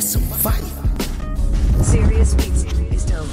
That's some fire. Serious Beats is dope.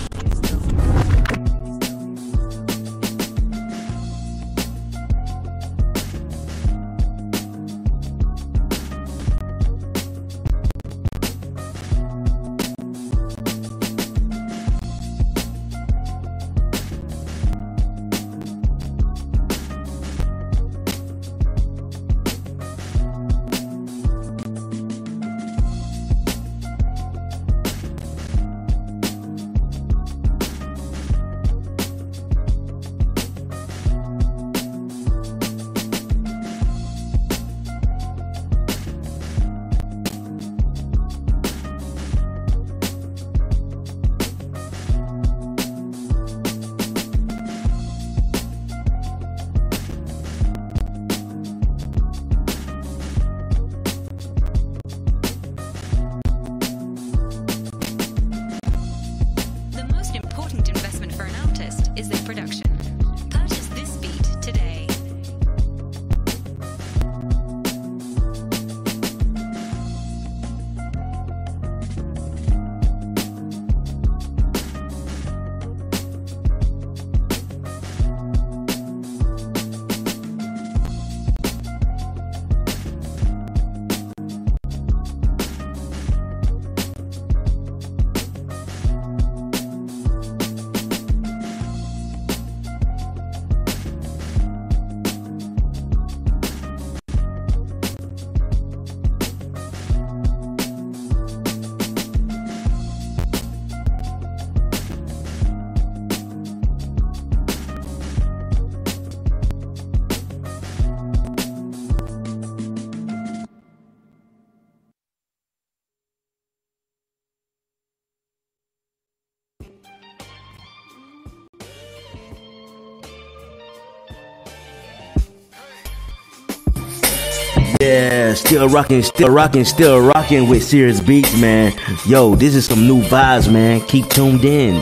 Is their production. Purchase this beat today. Yeah, still rocking with Serious Beats, man. Yo, this is some new vibes, man. Keep tuned in.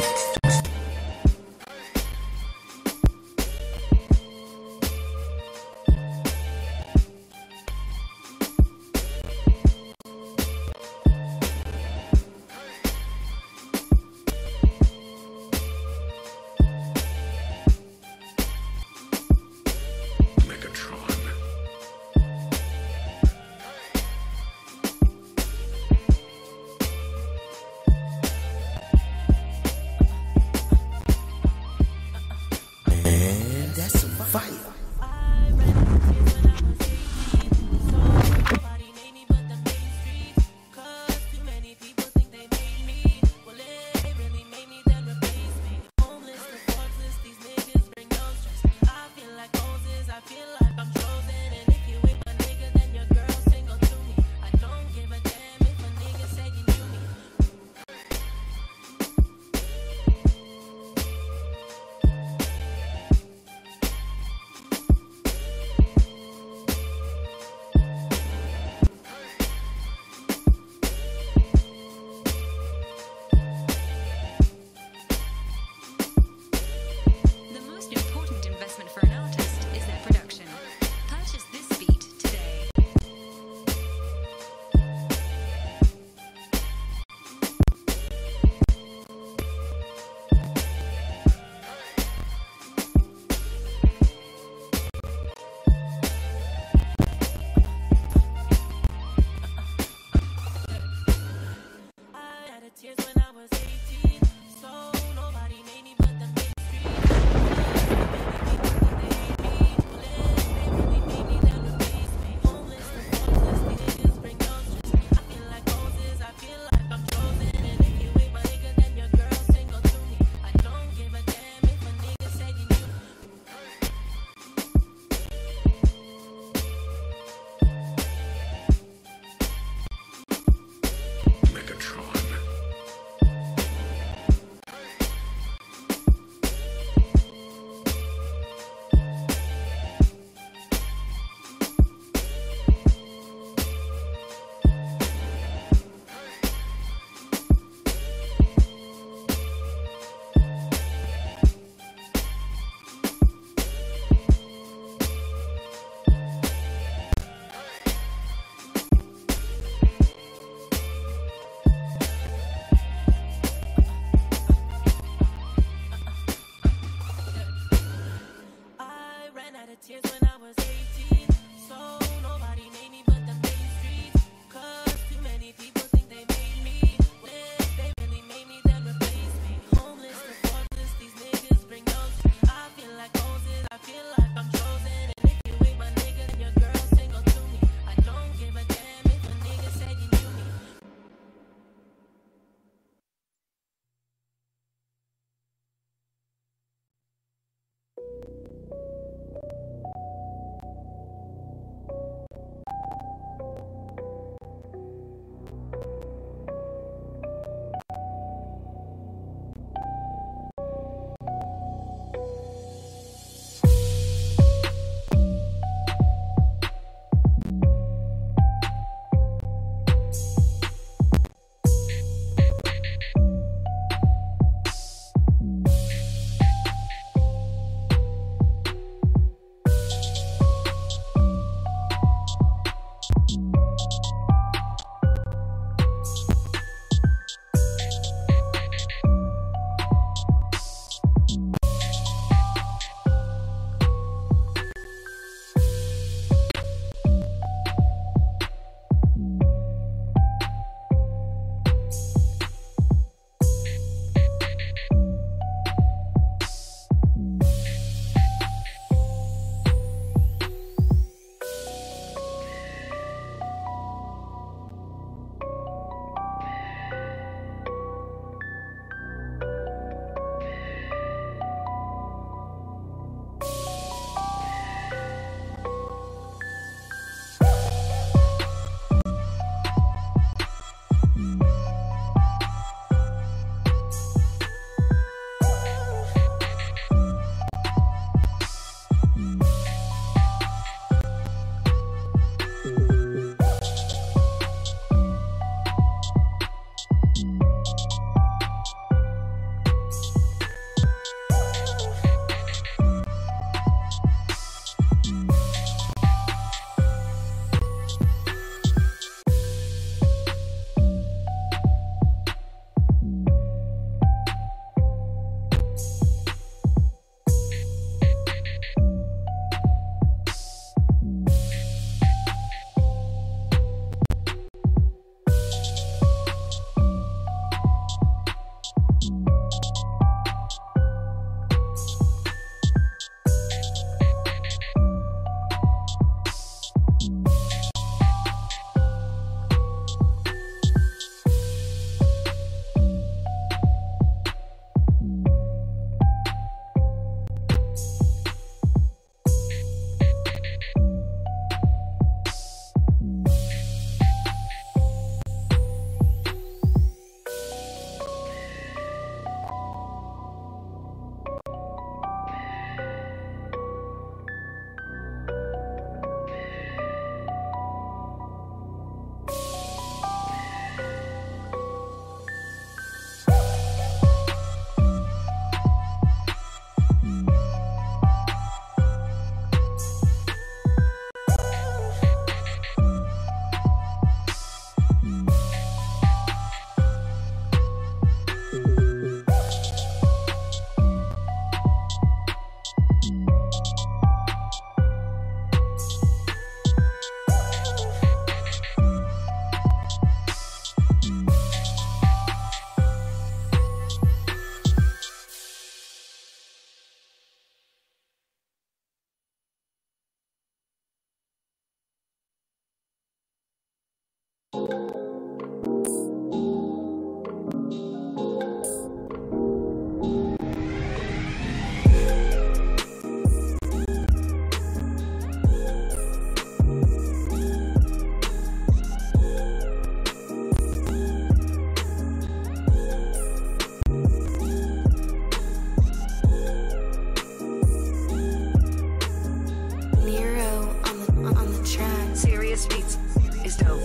Serious Beats is dope.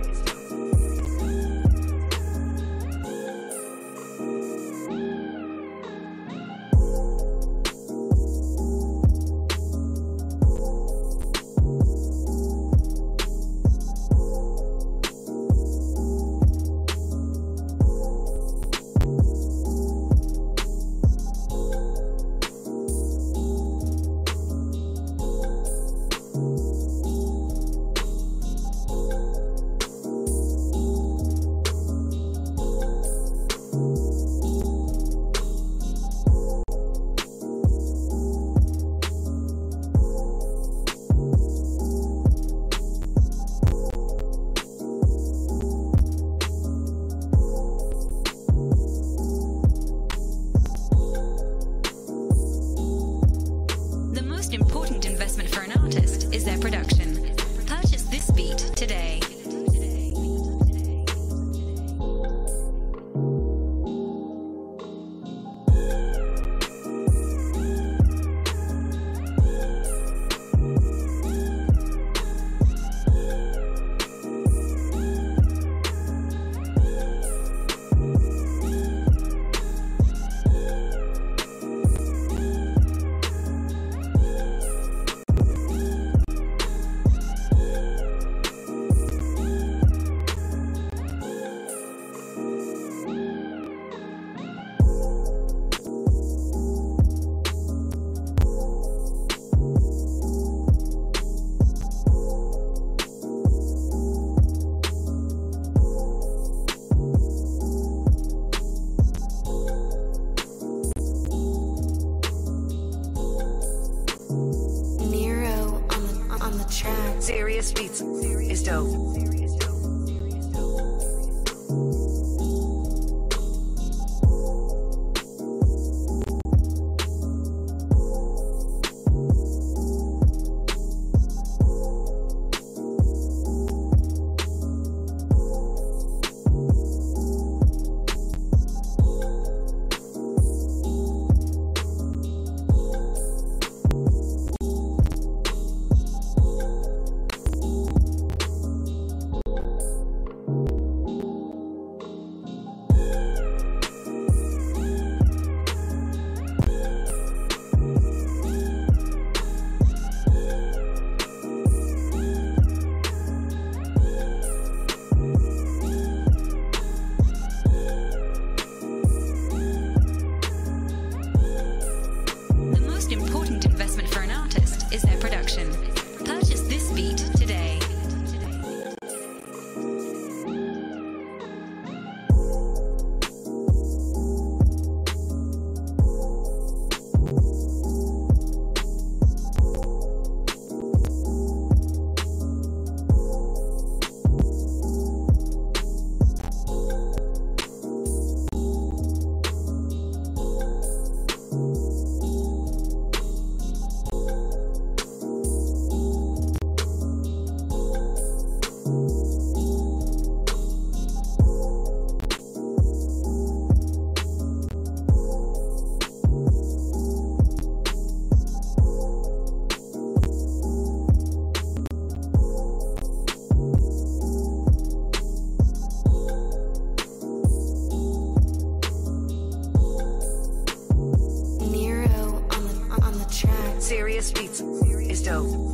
The most important investment for an artist is their production. Purchase this beat today. Serious Beats is dope. The most important investment for an artist is their production. Purchase this beat today. Serious Beats is dope.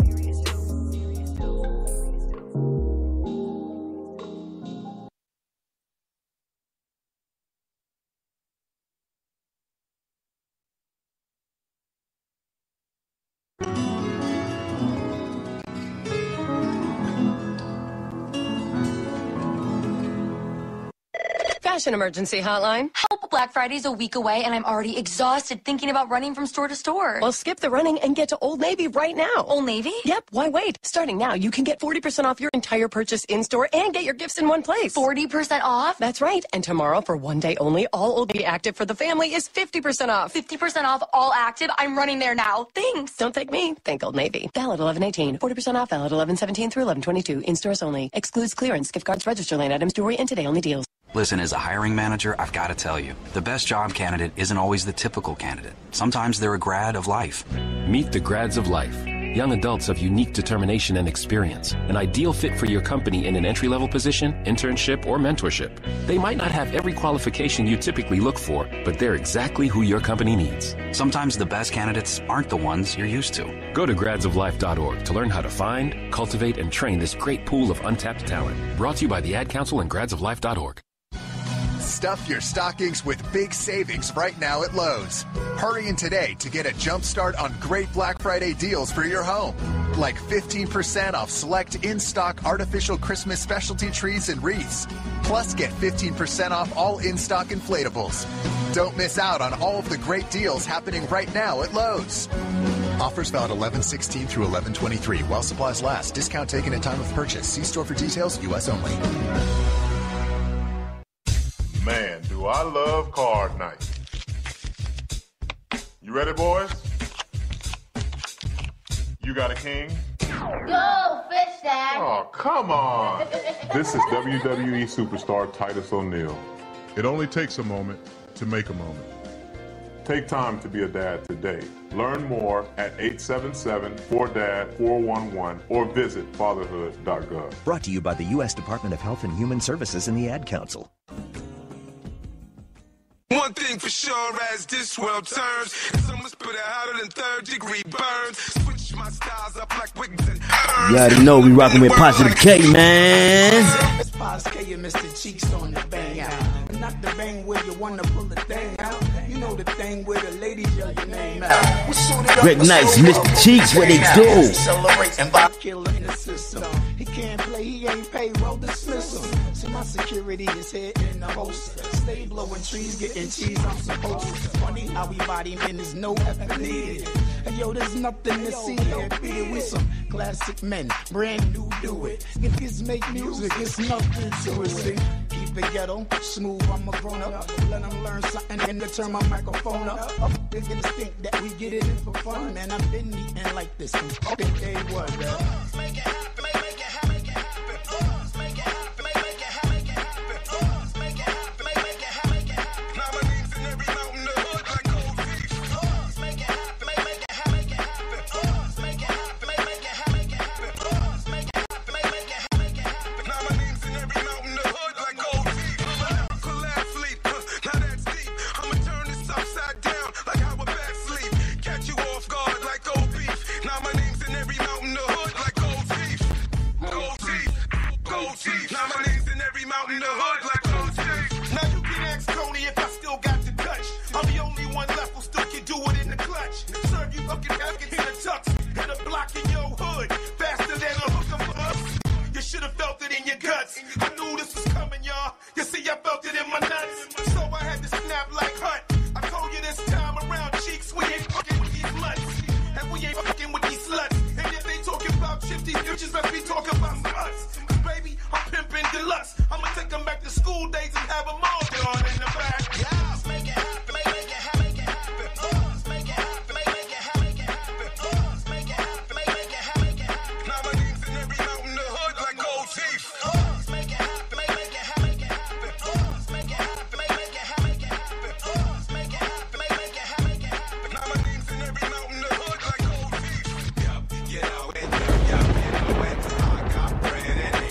Fashion Emergency Hotline. Help, Black Friday's a week away, and I'm already exhausted thinking about running from store to store. Well, skip the running and get to Old Navy right now. Old Navy? Yep, why wait? Starting now, you can get 40% off your entire purchase in-store and get your gifts in one place. 40% off? That's right. And tomorrow, for one day only, all Old Navy Active for the family is 50% off. 50% off all active? I'm running there now. Thanks. Don't thank me. Thank Old Navy. Valid 11/18. 40% off valid 11/17 through 11/22. In-stores only. Excludes clearance, gift cards, register line items, jewelry, and today only deals. Listen, as a hiring manager, I've got to tell you, the best job candidate isn't always the typical candidate. Sometimes they're a grad of life. Meet the grads of life. Young adults of unique determination and experience. An ideal fit for your company in an entry-level position, internship, or mentorship. They might not have every qualification you typically look for, but they're exactly who your company needs. Sometimes the best candidates aren't the ones you're used to. Go to gradsoflife.org to learn how to find, cultivate, and train this great pool of untapped talent. Brought to you by the Ad Council and gradsoflife.org. Stuff your stockings with big savings right now at Lowe's. Hurry in today to get a jump start on great Black Friday deals for your home. Like 15% off select in-stock artificial Christmas specialty trees and wreaths. Plus get 15% off all in-stock inflatables. Don't miss out on all of the great deals happening right now at Lowe's. Offers valid 11/16 through 11/23 while supplies last. Discount taken at time of purchase. See store for details. U.S. only. Man, do I love card night. You ready, boys? You got a king? Go, Fish Dad! Oh, come on. This is WWE superstar Titus O'Neil. It only takes a moment to make a moment. Take time to be a dad today. Learn more at 877-4DAD-411 or visit fatherhood.gov. Brought to you by the U.S. Department of Health and Human Services and the Ad Council. One thing for sure, as this world turns, someone's put it hotter than third-degree burns. Switch my styles up like wigs and You already know we rocking with Positive K, man. It's Positive K and Mr. Cheeks on the bang out. Not the bang where you wanna pull the thing out. You know the thing where the ladies yell your name out. Greg Nice, Mr. Cheeks, what they do? Celebrating by killing the system. He can't play, he ain't paid, well dismiss him. See my security is here in the holster. Stay blowing trees, getting cheese, I'm supposed to. Funny how we body men is no effort needed. And yo, there's nothing to see here, beat it with some classic men, brand new do it. If kids make music, it's nothing to it, see. Keep it ghetto, smooth, I'm a grown up. Let them learn something and to turn my microphone up. They gonna think that we get it in for fun, man. I've been eating like this since fucking day one, man. Make it happen, make it happen, make it happen. Make it happen, make it happen, make it happen. Make it happen, make it happen, make it happen. Now my name's in every mountain, the hood like gold teeth. Make it happen, make it happen, make it happen. Make it happen, make it happen, make it happen. Make it happen, make it happen, make it happen. Now my name's in every mountain, the hood like gold teeth. I'm a lyrical athlete, now that's deep. I'ma turn this upside down like how a bat sleep. Catch you off guard like old beef. Now my name's in every mountain, the hood like gold teeth. Gold teeth, gold teeth. Now my name's in every mountain, the hood like gold teeth. Now you can ask Tony if I still got the touch. I'm the only one left who still can do it in the clutch. Serve you fucking Africans in the tux. Hit a block in your hood, faster than a hooker for us. You should have felt it in your guts. I knew this was coming, y'all. You see, I felt it in my nuts. So I had to snap like Hunt. I told you this time around, Cheeks, we ain't fucking with these mutts. And we ain't fucking with these sluts. And if they talking about chips, these bitches must be talking about sluts. Cause baby, I'm pimping deluxe. I'ma take them back to school days and have them all gone in the back. Yeah, make it happen, make it happen, make it happen. Make it happen, make it happen, make it happen. Make it happen, make it happen, make it happen. Now my name's in every mountain, the hood like gold teeth. Make it happen, make it happen, make it happen. Make it happen, make it happen, make it happen. Make it happen, make it happen, make it happen. Now my name's in every mountain, the hood like gold teeth. Yup, you know it, yup, you know it. I got bread and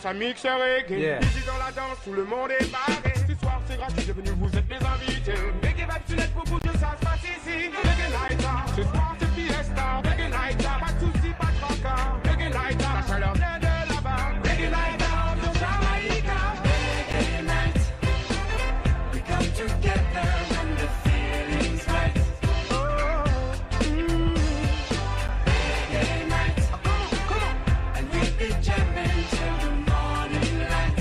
ça mixe reggae. Ici dans la danse, tout le monde est barré. Ce soir c'est gratuit, j'ai venu, vous êtes les invités. Reggae vibe, tu n'êtes beaucoup, ça se passe ici. Reggae night, ce soir c'est fiesta. Reggae night, pas de soucis, pas de tracas. Reggae night, la chaleur vient de là-bas. Reggae night, ambiance Jamaïca. Reggae night, we come together when the feeling's right. Reggae night, come on, and we be jamming till the morning light.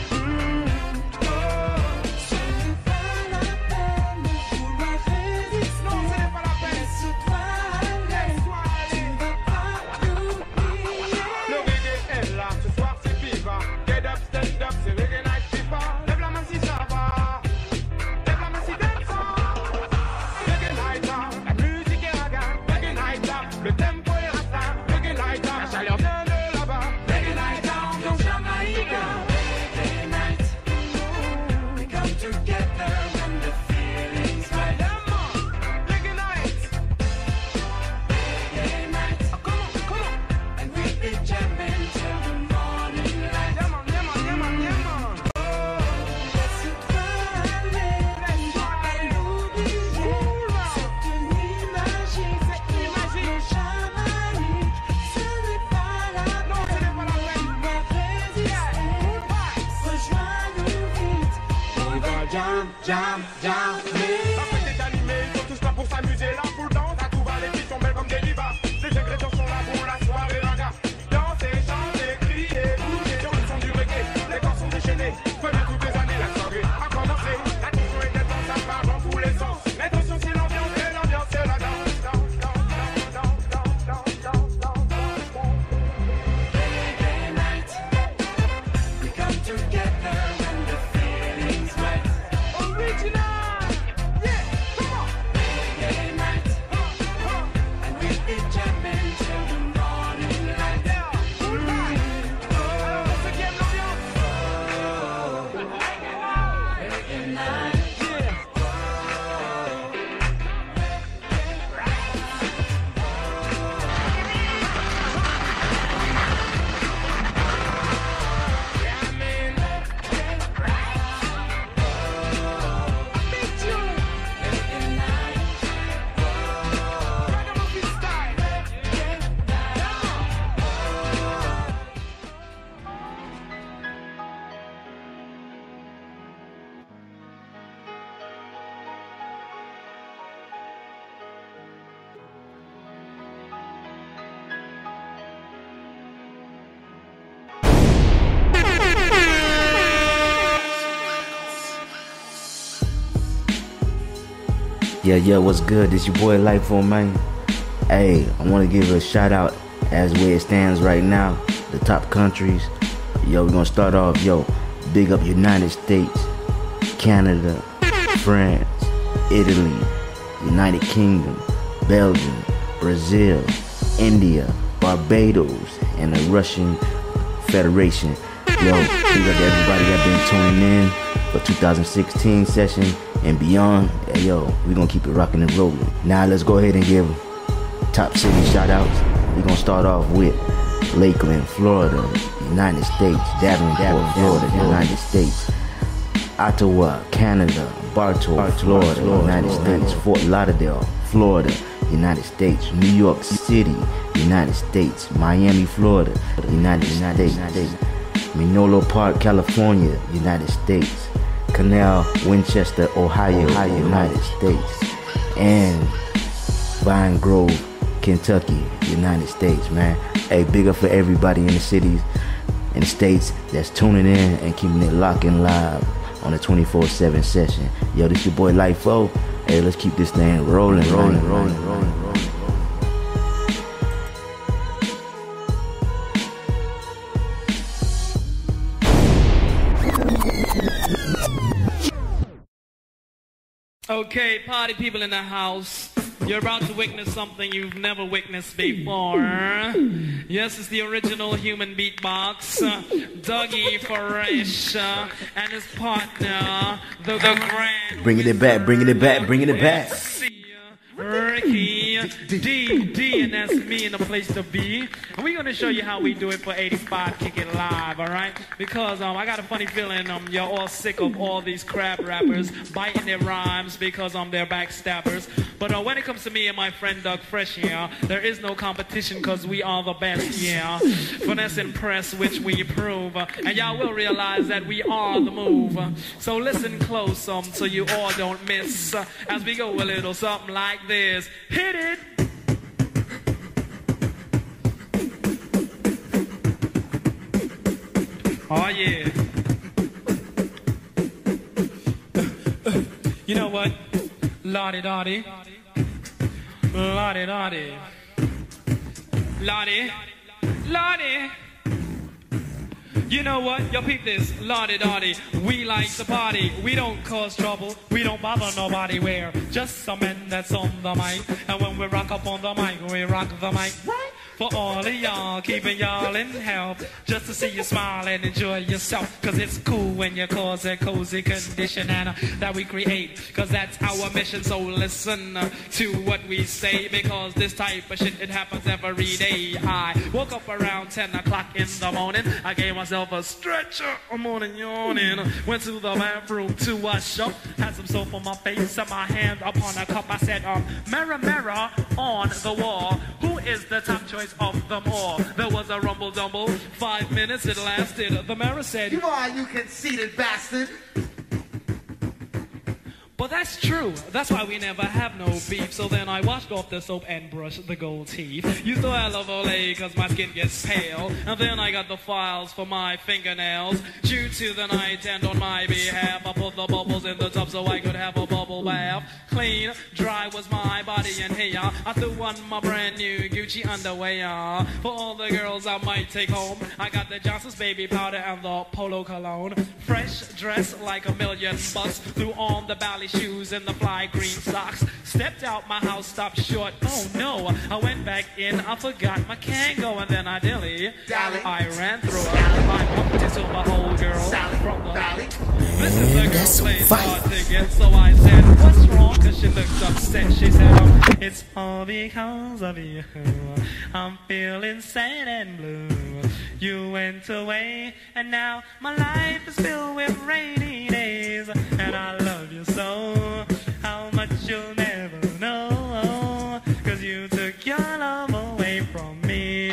Ce n'est pas la peine de vouloir résister. Non, ce n'est pas la peine. Laisse-toi aller, tu vas pas l'oublier. Le reggae est là, ce soir c'est viva. Get up, stand up, c'est reggae night FIFA. Lève la main si ça va. Lève la main si t'aimes ça. Reggae night, la musique est raga. Reggae night, le tempo est rasta. Reggae night, la chaleur vient de là-bas. Reggae night, ambiance Jamaïca. Reggae night, we come together when the feeling's right. Reggae night, come on, and we be jamming till the morning light. Laisse-toi aller, laisse-toi l'oublier. C'est une nuit magique, le Jamaïque. Ce n'est pas la peine, tu vas résister. Rejoins-nous vite, on va jam. La fête est animée, ils sont tous là pour s'amuser. La foule danse, à tout va, les filles sont belles comme des divas. Les ingrédients sont là pour la soirée raga. Danser, chanter, crier, bouger sur le son du reggae. Les corps sont déchaînés, venez toutes les années, la soirée a commencé. L'attention est intense, ça part dans tous les sens. L'attention c'est l'ambiance, et l'ambiance c'est la danse. Reggae night, we come together when the feeling's right. Original, yeah, come on. Reggae night, and we be jamming till the morning light. On se calme l'ambiance. Reggae night, Yeah, what's good? This your boy Lifo, man. Hey, I want to give a shout out as where it stands right now, the top countries. Yo, we're gonna start off, big up United States, Canada, France, Italy, United Kingdom, Belgium, Brazil, India, Barbados, and the Russian Federation. Yo, big up to everybody that been tuning in for 2016 session and beyond. Hey, yo, we gonna keep it rocking and rolling. Now let's go ahead and give top city shout outs. We're gonna start off with Lakeland, Florida, United States, Davenport, Florida, United States, Ottawa, Canada, Bartow, Florida, United States, Fort Lauderdale, Florida, United States, New York City, United States, Miami, Florida, United States, Menlo Park, California, United States, Canal, Winchester, Ohio, United States, and Vine Grove, Kentucky, United States, man. Hey, big up for everybody in the cities and the states that's tuning in and keeping it locked and live on the 24/7 session. Yo, this your boy Lifo. Hey, let's keep this thing rolling. Okay, party people in the house. You're about to witness something you've never witnessed before. Yes, it's the original human beatbox. Dougie Fresh and his partner, the Grand. Bringing it back. Ricky D, and that's me in the place to be. And we're gonna show you how we do it for 85 Kick It Live, all right? Because I got a funny feeling you're all sick of all these crap rappers biting their rhymes because they're backstabbers. But when it comes to me and my friend Doug Fresh, yeah, there is no competition because we are the best, yeah. Finesse and press, which we prove, and y'all will realize that we are the move. So listen close, so you all don't miss, as we go a little something like this. Hit it! Oh yeah. You know what? Lottie-dottie. Lottie-dottie. Lottie. Lottie. You know what? Yo, peep this. Lottie-dottie. We like to party. We don't cause trouble. We don't bother nobody. We're just some men that's on the mic. And when we rock up on the mic, we rock the mic. Right? For all of y'all, keeping y'all in health, just to see you smile and enjoy yourself. Cause it's cool when you cause a cozy condition and that we create, cause that's our mission. So listen to what we say, because this type of shit, it happens every day. I woke up around 10 o'clock in the morning. I gave myself a stretcher, I'm morning yawning. Went to the bathroom to wash up, had some soap on my face and my hand upon a cup. I said, mirror, mirror on the wall, who is the top choice of them all? There was a rumble dumble, 5 minutes it lasted. The mirror said, "You are, you conceited bastard." But that's true. That's why we never have no beef. So then I washed off the soap and brushed the gold teeth. Used to love Olay cause my skin gets pale. And then I got the files for my fingernails. Due to the night and on my behalf, I put the bubbles in the tub so I could have a bubble bath. Clean, dry was my body and hair. I threw on my brand new Gucci underwear. For all the girls I might take home, I got the Johnson's baby powder and the Polo cologne. Fresh dress like a million bucks. Threw on the ballet shoes and the fly green socks. Stepped out my house, stopped short. Oh no, I went back in, I forgot my Kango, and then I dilly. I ran through her. I bumped into my old girl from the valley. This is the girl playing hard to get, so I said, "What's wrong?" Cause she looked upset. She said, "It's all because of you. I'm feeling sad and blue. You went away, and now my life is filled with rainy days. And I love you so, how much you'll never know. Cause you took your love away from me."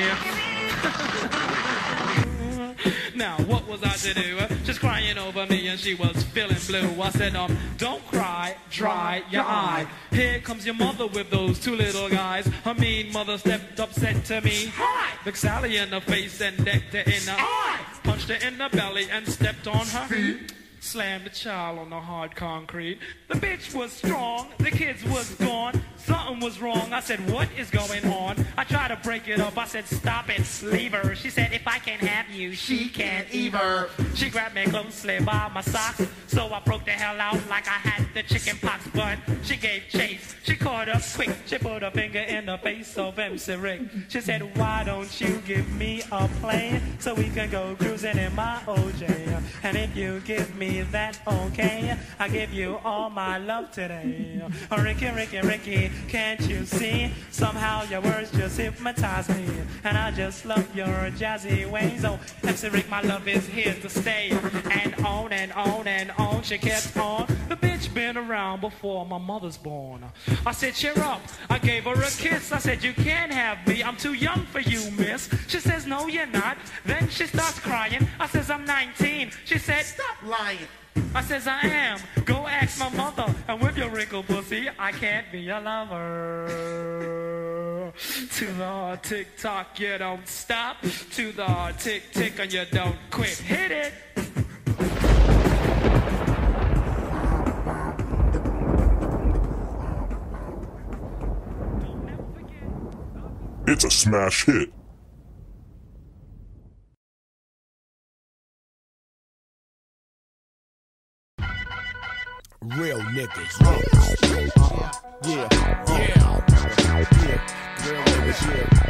Now, what was I to do? Just crying over me and she was feeling blue. I said, "Don't cry, dry your eye. Here comes your mother with those two little guys." Her mean mother stepped up, said to me, "Hi!" Looked Sally in the face and decked her in the eye. Punched her in the belly and stepped on her feet. Slammed the child on the hard concrete. The bitch was strong, the kids was gone. Something was wrong. I said, "What is going on?" I tried to break it up. I said, "Stop it, leave her." She said, "If I can't have you, she can't either." She grabbed me closely by my socks, so I broke the hell out like I had the chicken pox. But she gave chase. She caught up quick. She put her finger in the face of MC Rick. She said, "Why don't you give me a plane so we can go cruising in my OJ? And if you give me that, okay, I give you all my love today." Ricky, Ricky, Ricky, can't you see? Somehow your words just hypnotize me, and I just love your jazzy ways. Oh, MC Rick, my love is here to stay. And on and on and on she kept on. The bitch been around before my mother's born. I said, "Cheer up." I gave her a kiss. I said, "You can't have me. I'm too young for you, miss." She says, "No, you're not." Then she starts crying. I says, "I'm 19. She said, "Stop lying." I says, "I am. Go ask my mother. And with your wrinkled pussy, I can't be a lover." To the tick-tock, you don't stop. To the tick-tick, and you don't quit. Hit it. It's a smash hit. Real niggas. Yeah. Real niggas,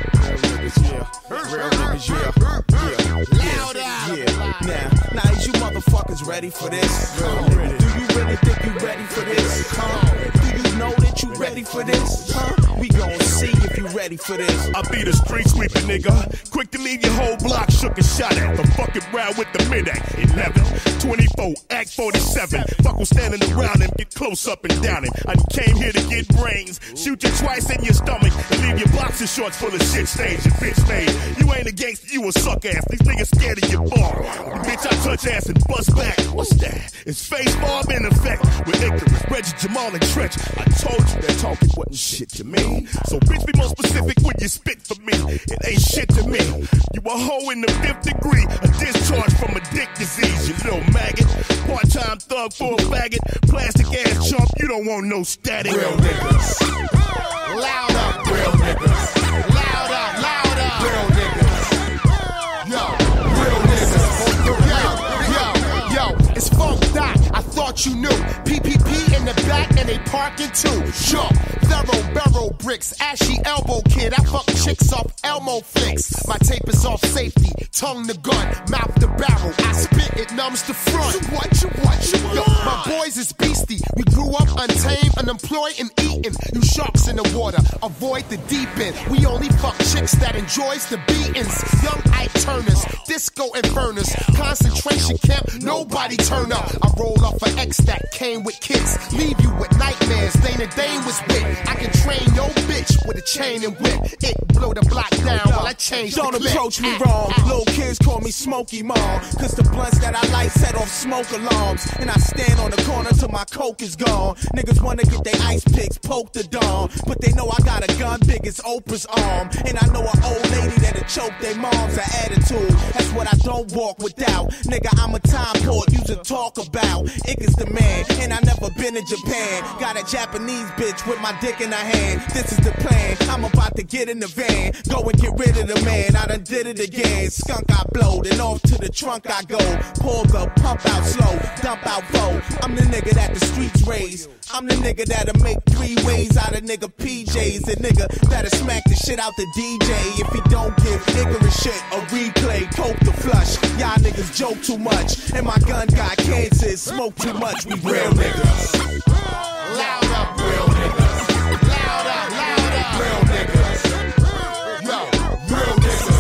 Now is you motherfuckers ready for this? Do you really think you ready for this? Do you know that you ready ready for this? Huh? We gon' see if you ready for this. I be the street sweeper, nigga. Quick to leave your whole block shook and shot at. The fucking round with the mid-act. 11, 24, Act 47. Fuck was standing around him, get close up and down him. I came here to get brains. Shoot you twice in your stomach and leave your boxer shorts full of shit stains. You bitch made. You ain't a gangster, you a suck ass. These niggas scared of your bar. Bitch, I touch ass and bust back. What's that? It's face bomb in effect. With Icarus, Reggie, Jamal, and Trench. I told you that talking wasn't shit to me. So bitch, be more specific when you spit for me. It ain't shit to me. You a hoe in the 5th degree. A discharge from a dick disease, you little maggot. Part-time thug for a faggot. Plastic ass chump, you don't want no static. Real niggas. Loud up, real niggas. Loud up, loud up. Real niggas. Yo, real niggas. Yo, it's Funk Doc. I thought you knew. PPP in the back and they parking too. Sure. Thorough barrel bricks, ashy elbow kid. I fuck chicks off Elmo flicks. My tape is off safety, tongue the gun, mouth the barrel. I spit, it numbs the front. Yo, my boys is beastie. We grew up untamed, unemployed, and eating. You sharks in the water, avoid the deep end. We only fuck chicks that enjoys the beatings. Young Ike Turners, disco infernus, concentration camp. Nobody turn up. I roll off an X that came with kicks. Leave you with nightmares. Dana Dane was with. I can train your bitch with a chain and whip. It blow the block down while I change the clip. Don't approach me wrong. Little kids call me Smokey Mom. Cause the blunts that I light set off smoke alarms. And I stand on the corner till my coke is gone. Niggas wanna get their ice picks, poke the dawn. But they know I got a gun big as Oprah's arm. And I know an old lady that'll choke their mom's an attitude. That's what I don't walk without. Nigga, I'm a time port you to talk about. Ick is the man, and I never been in Japan. Got a Japanese bitch with my dick in her hand. This is the plan. I'm about to get in the van. Go and get rid of the man. I done did it again. Skunk I blowed, and off to the trunk I go. Pull the pump out slow, dump out foe. I'm the nigga that the streets raise. I'm the nigga that'll make 3 ways out of nigga PJs. The nigga that'll smack the shit out the DJ. If he don't give Icarus shit a replay, coke the flush. Y'all niggas joke too much, and my gun got cancer. Smoke too much, we real niggas. Loud up, real niggas. Loud up, real niggas. Yo, real niggas.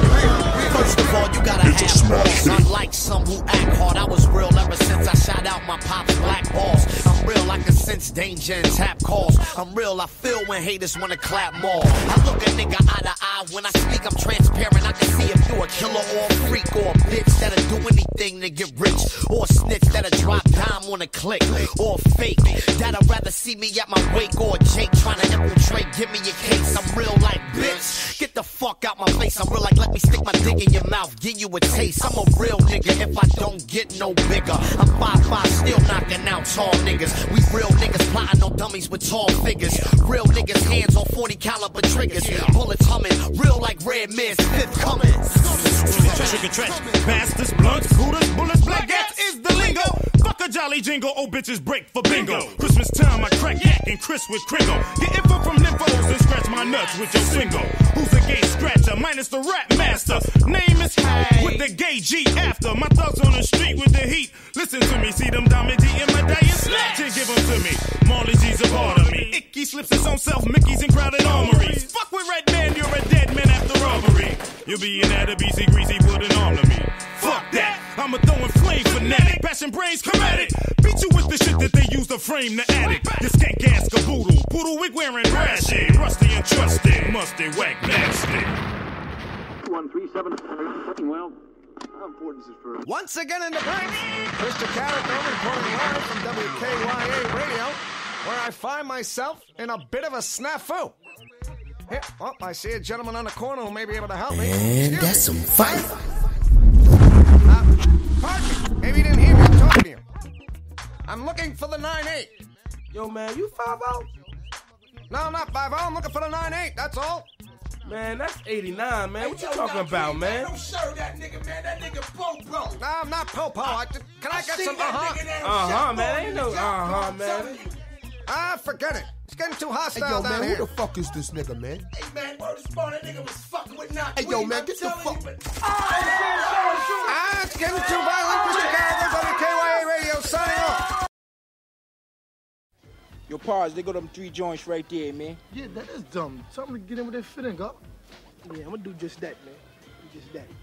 First of all, you gotta have balls. Unlike some who act hard, I was real ever since I shot out my pop's black balls. I'm real, I can sense danger and tap calls. I'm real, I feel when haters wanna clap more. I look a nigga eye to eye when I speak, I'm transparent. I can see if you a killer or a freak or a bitch that'll do anything to get rich, or a snitch that'll drop dime on a click, or a fake that'll rather see me at my wake, or a Jake trying to infiltrate. Give me your case, I'm real like bitch. Get the fuck out my face. I'm real like let me stick my dick in your mouth, give you a taste. I'm a real nigga if I don't get no bigger. I'm 5'5", still knocking out tall niggas. We real niggas plotting on dummies with tall figures. Real niggas hands on 40 caliber triggers. Bullets humming, real like Red Mist, fifth coming. Trigger trench, bastards, blunts, hooters, bullets, black gats is the lingo. Fuck a jolly jingle, old bitches break for bingo. Christmas time, I crack yak and Chris with Kringle. Get info from nymphos and scratch my nuts with your single. Who's a gay scratcher, minus the rap master? Name is with the gay G after. My thugs on the street with the heat. Listen to me, see them diamond D in my day and snatch and give them to me. Marley G's a part of me. Icky slips his own self, Mickey's in crowded armories. Fuck with Red Man, you're a dead man after robbery. You'll be in at a BC Greasy, put an arm to me. Fuck that, I'm a throwing flame fanatic. Bashing brains, come at it. Beat you with the shit that they use to frame the addict. This skank ass caboodle, poodle wig wearing rashy. Rusty and trusty, musty, whack, nasty. 137. Well, how important is it for... Once again in the break, Mr. Carrico reporting live from WKYA Radio, where I find myself in a bit of a snafu. Here, oh, I see a gentleman on the corner who may be able to help me. And that's some fire. Pardon me. Maybe you didn't hear me. I'm talking to you. I'm looking for the 9-8. Yo, man, you 5-0? No, I'm not 5-0. I'm looking for the 9-8. That's all. Man, that's 89, man. What you talking about, man? Don't show that nigga, man. That nigga Popo. No, I'm not Popo. Can I get some man. Ain't no man. Forget it. It's getting too hostile hey, yo, down man, here. Who the fuck is this nigga, man? Hey, man, word is born. That nigga was fucking with Knox. Hey, yo, man, get the fuck. It's getting too violent. Mr. Carrico, WKYA Radio, signing off. Yo, Pars, they got them 3 joints right there, man. Yeah, that is dumb. Tell them to get in with their fitting, go. Yeah, I'm gonna do just that, man. Do just that.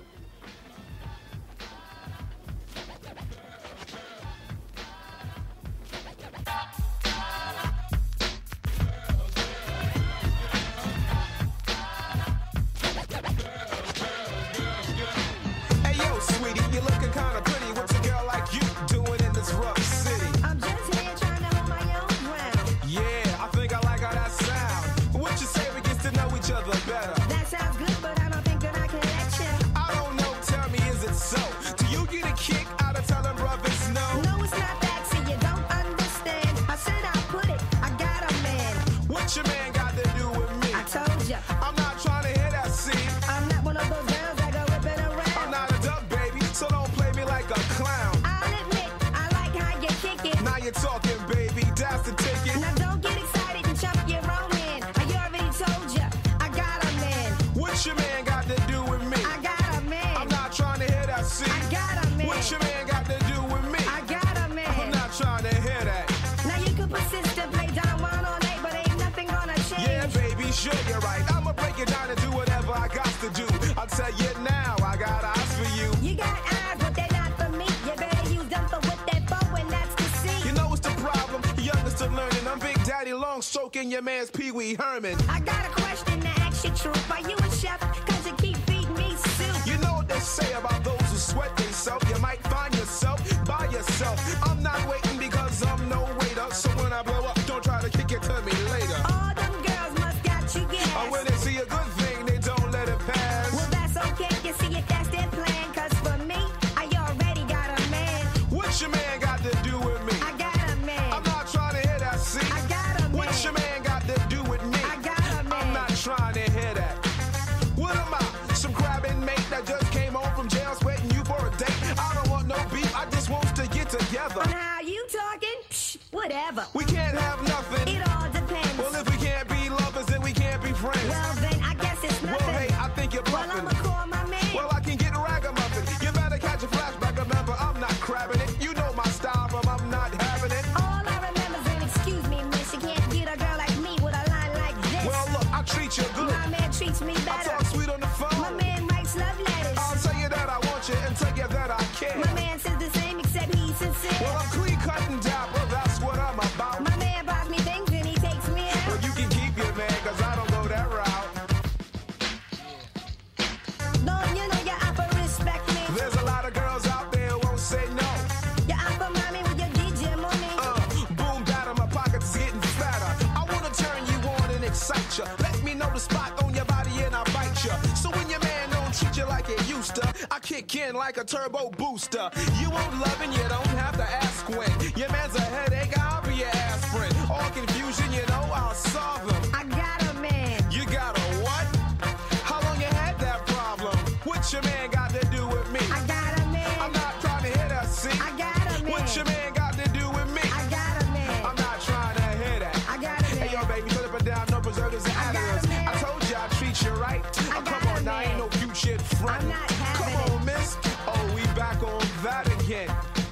Hey, yo, sweetie, you looking kinda pretty. What's a girl like you doing in this rough city? I'm just here trying to hold my own ground. Yeah, I think I like how that sound. What you say we get to know each other better? That sounds good, but I don't think that I can let you. I don't know, tell me, is it so? Do you get a kick out of telling brothers no? No, it's not that, see, you don't understand. I said I'll put it, I got a man. What your man got to do with me? I told ya. I'm not trying to hear that, see? I'm not one of those girls that go whipping around. I'm not a duck, baby, so don't play me like a clown. I'll admit, I like how you kick it. Now you're talking, baby, that's the ticket. Now don't get excited and jump your own man. I already told ya, I got a man. What your man got to do with me? I got a man. I'm not trying to hear that, see? I got a man. What your man got to do with me? I got a man. I'm not trying to hear that. Now you can persist to play Don Juan all night, but ain't nothing gonna change. Yeah, baby, sure you're right. I'ma break it down and do whatever I got to do. I'll tell you now, I got eyes for you. You got eyes, but they're not for me. You better use them for what they're for, and that's to see. You know what's the problem? Youngest to learning. I'm Big Daddy Long stroking your man's Pee Wee Herman. I got a question to ask you, truth. Are you a chef? Cause you keep feeding me soup. You know what they say about those who sweat themselves. You might find yourself by yourself. I'm not waiting because I'm no waiter. So when I blow up, don't try to kick it to me later. All them girls must got you gas. Or when they see a good thing, they don't let it pass. Well, that's okay. You see if that's their plan. Cause for me, I already got a man. What your man got to do with me? I got a man. I'm not trying to hear that, see? I got a man. What your man got to do with me? I got a man. I'm not trying to hear that. What am I? Some crabbing mate that just came home from jail sweating you for a date? I don't want no beef, I just want to get together. On how you talking? Psh, whatever. We can't have nothing. It all depends. Well, if we can't be lovers, then we can't be friends. Well, then I guess it's nothing. Well, hey, I think you're Well, bluffing. I'ma call my man. Well, I can get ragamuffin. You better catch a flashback, remember, I'm not crabbing it. You know my style, but I'm not having it. All I remember is, and excuse me, miss, you can't get a girl like me with a line like this. Well, look, I treat you good. My man treats me I better. talk sweet on the phone. My man writes love letters. I'll tell you that I want you and tell you that I care. My man says the same, except he's sincere. Well, I'm clean cut and dapper, that's what I'm about. My man buys me things and he takes me out. Well, you can keep your man, cause I don't go that route. Don't you know you offer respect me? There's a lot of girls out there who won't say no. You offer mommy with your DJ money. Boom, batter, my pockets getting fatter. I wanna turn you on and excite you. Let me know the spot on your body and I'll bite you. So when your man don't treat you like it used to, I kick in like a turbo booster. You won't love and you don't have to ask when. Your man's a headache, I'll be your aspirin. All confusion, you know I'll solve them. I got a man. You got a what? How long you had that problem? What your man got to do with me? I got a man. I'm not trying to hear that, see? I got a man. What your man got to do with me? I got a man. I'm not trying to hear that. I got a man. Hey, yo, baby, put it down, no preservatives and I got a additives. man. I told you I treat you right. I got Come on, a now man. ain't no cute shit front. I'm not having Come on, miss. Oh, we back on that again.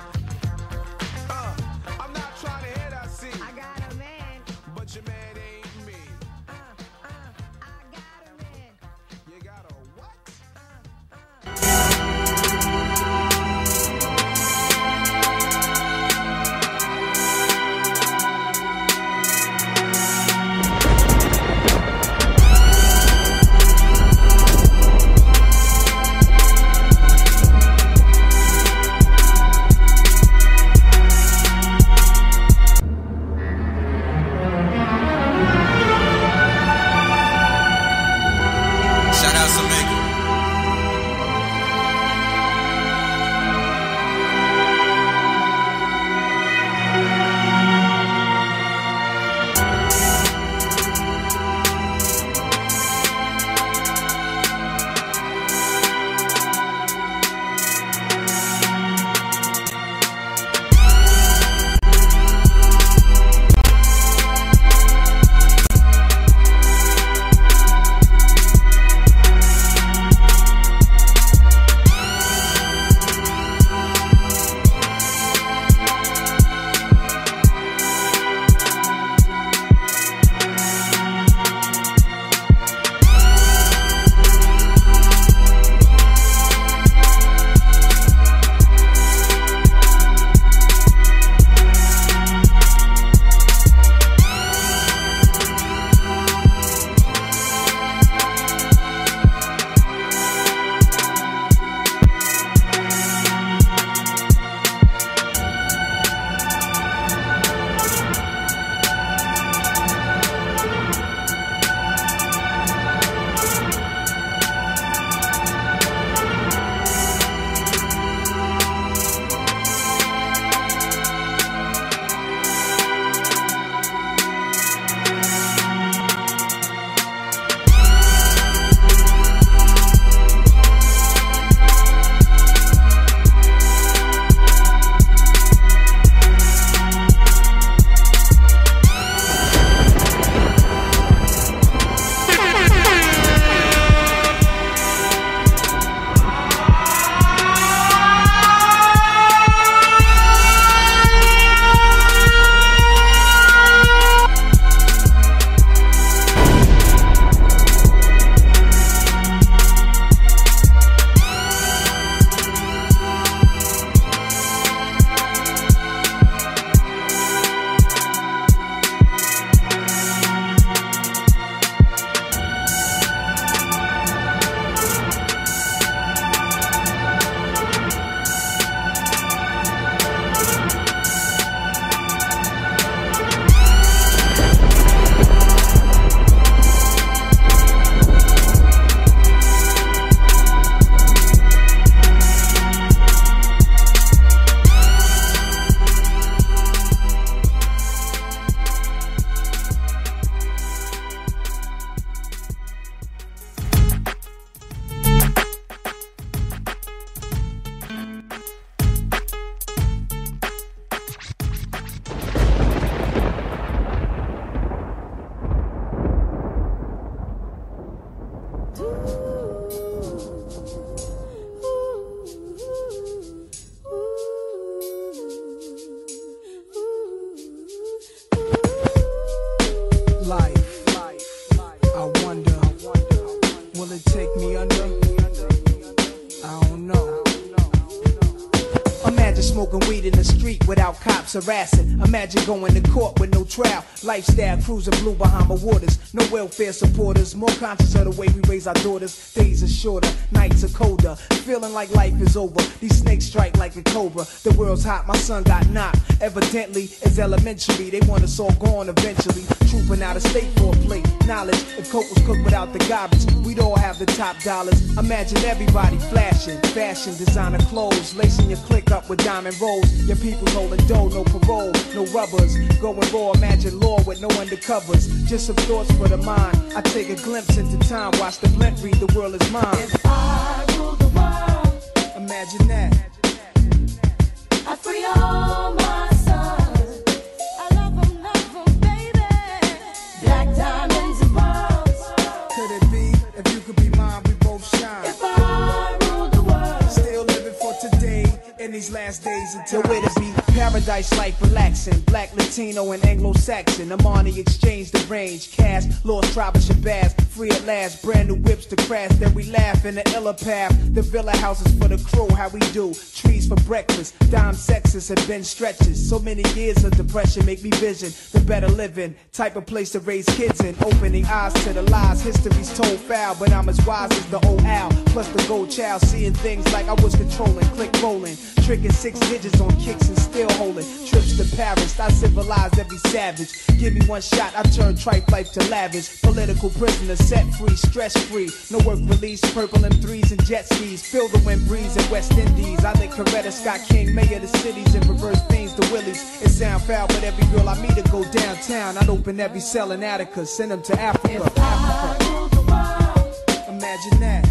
I'm not trying to hear that, see? I got a man. But your man ain't me. I got a man. You got a what? Shout out Jamaica. Life, I wonder, will it take me under? I don't know. Imagine smoking weed in the street without cops harassing. Imagine going to court with no trial. Lifestyle cruising blue Bahama waters. No welfare supporters. More conscious of the way we raise our daughters. Days are shorter, nights are colder. Feeling like life is over. These snakes strike like a cobra. The world's hot, my son got knocked. Evidently, it's elementary. They want us all gone eventually. Trooping out of state for a plate. Knowledge, if coke was cooked without the garbage, we'd all have the top dollars. Imagine everybody flashing. Fashion, designer clothes. Lacing your click up with diamond rolls. Your people holding dough, no parole, no rubbers. Going raw, imagine law with no undercovers. Just some thoughts for the mind. I take a glimpse into time. Watch the blimp read, the world is mine. If I rule the world, imagine that. I free all my sons. I love them, baby. Black diamonds and pearls. Could it be, if you could be mine, we both shine. If I rule the world, still living for today, in these last days of time. The way to be paradise life relaxing. Black, Latino, and Anglo-Saxon. Amani exchange the range. Cash, lost tribe of Shabazz. Free at last, brand new whips to crash. Then we laugh in the illa path. The villa houses for the crew, how we do. Trees for breakfast. Dime sexes have been stretches. So many years of depression make me vision the better living. Type of place to raise kids in. Opening eyes to the lies. History's told foul, but I'm as wise as the old owl. Plus the gold child, seeing things like I was controlling. Click rolling. Tricking 6 digits on kicks and still holding. Trips to Paris, I civilized every savage. Give me one shot, I turn tripe life to lavish. Political prisoners set free, stress free. No work release, purple M3s and jet skis. Feel the wind breeze in West Indies. I think Coretta Scott King, mayor of the cities, and reverse things to Willies. It sound foul, but every girl I meet to go downtown. I'd open every cell in Attica, send them to Africa. if I rule the world, Imagine that.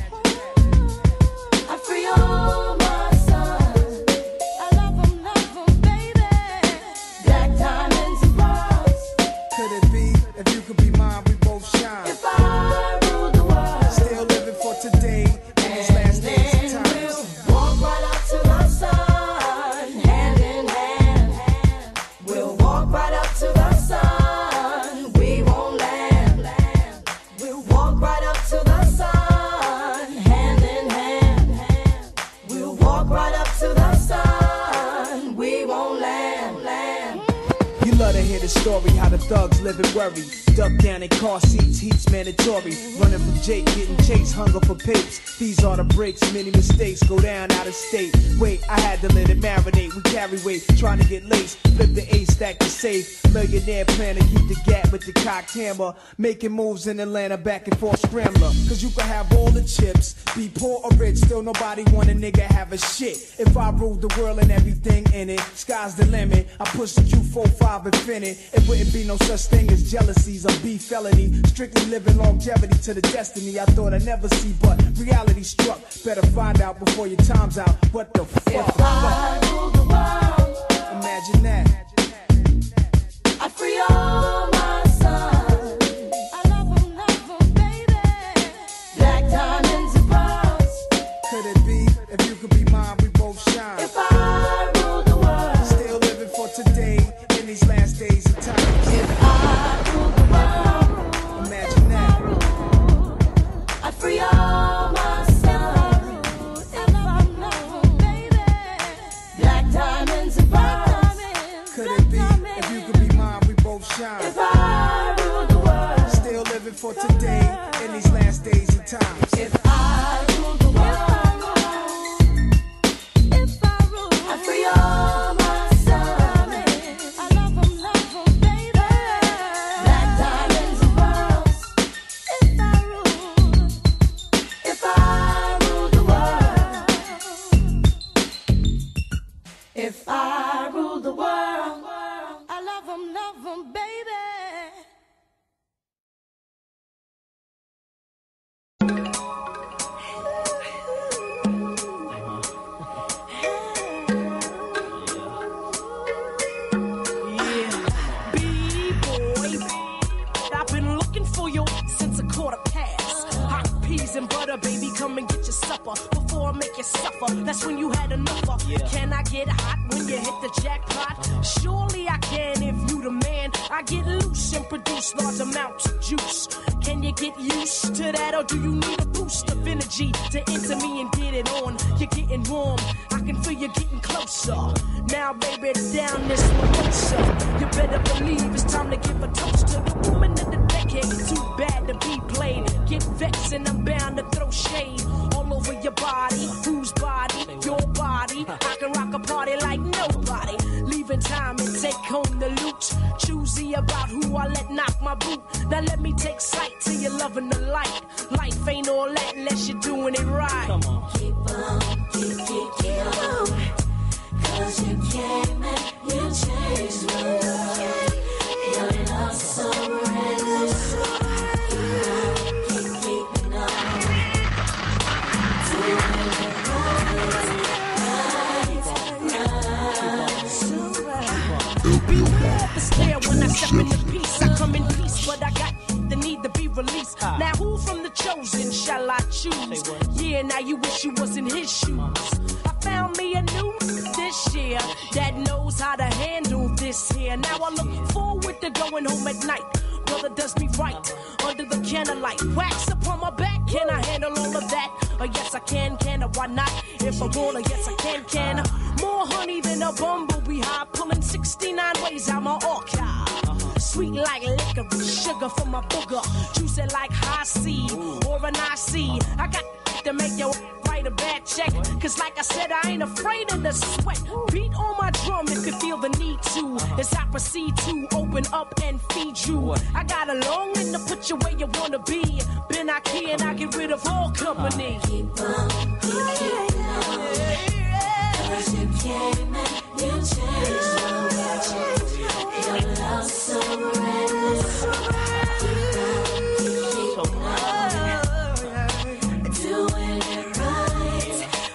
I free all my sons. I love them, baby. Black diamonds and pearls. Could it be, if you could be mine, we both shine. If I rule the world, still living for today, in these last days of time. we'll walk right up to the sun, hand in hand. We'll walk right up to the sun. We won't land. We'll walk right up to the sun, hand in hand. We'll walk right up to the sun. We won't land. You love to hear the story, how the thugs live in worry. Duck down in car seats, heat's mandatory. Running from Jake, getting chased, hunger for papes. These are the breaks, many mistakes go down out of state. Wait, I had to let it marinate. We carry weight, trying to get laced. Flip the ace, stack the safe. Millionaire plan to keep the gap with the cocked hammer. Making moves in Atlanta, back and forth scrambler. Cause you can have all the chips, be poor or rich, still nobody want a nigga have a shit. If I ruled the world and everything in it, sky's the limit. I push the Q45 infinite. It wouldn't be no such thing as jealousies or beef felony. Strictly living longevity to the destiny I thought I'd never see, but reality struck. Better find out before your time's out. What the fuck? If I rule the world, imagine that. I free all my sons. I love them, baby. Black diamonds and pearls. Could it be, if you could be mine, we both shine. If I rule the world, still living for today, in these last days of time. if I rule the world, imagine that. I free all my sons. I love them, baby. Black diamonds and pearls. Could it be, if you could be mine, we both shine. If I rule the world, still living for today, in these last days of time. if I rule the world, I free all my sons. I love them, baby. Black diamonds and pearls. If I rule the world, if I rule the world, I love them, baby. water, baby, come and get your supper. Before I make you suffer, that's when you had enough of. Can I get hot when you hit the jackpot? Surely I can if you the man. I get loose and produce large amounts of juice. Can you get used to that, or do you need a boost of energy to enter me and get it on? You're getting warm, I can feel you getting closer. Now, baby, down this one closer. You better believe it's time to give a toast to the woman of the decade. Too bad to be played. Get vexed and I'm bound to throw shade all over your body. Whose body? Your body. I can rock a party like nobody. Leaving time and take home the loot. Choosy about who I let knock my boot. Now let me take sight till you're loving the light. Life ain't all that unless you're doing it right. Come on. Keep on, keep on. Cause you came and you changed my life. Your love so reckless. Keep keeping on. Doing it right. Beware of the stare when I step in the peace. I come in peace, but I got the need to be released. Now who from the chosen shall I choose? Yeah, now you wish you was in his shoes. I found me a new this year that knows how to handle this here. Now I look forward to going home at night. Brother does me right under the candlelight. Wax upon my back, can I handle all of that? Yes I can I? Why not? If I wanna, yes I can I? More honey than a bumblebee high, pulling 69 ways out my archive. Sweet like licorice, sugar for my booger, juicy like high C or an IC. I got to make your write a bad check, cause like I said, I ain't afraid of the sweat. Beat on my drum if you feel the need to, as I proceed to open up and feed you. I got a longing to put you where you wanna be. Been I can, I get rid of all company. Keep on, keep on. Cause you came and you changed my life. Your love so reckless. Doing it right.